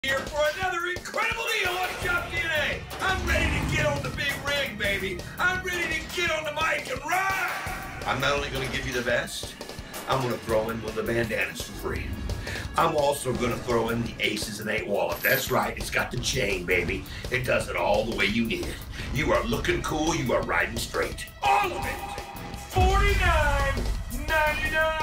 Here for another incredible deal on Shop DNA. I'm ready to get on the big rig, baby. I'm ready to get on the mic and ride. I'm not only going to give you the vest, I'm going to throw in one of the bandanas for free. I'm also going to throw in the Aces and 8 wallet. that's right, it's got the chain, baby. It does it all the way you need it. You are looking cool, you are riding straight. All of it, $49.99.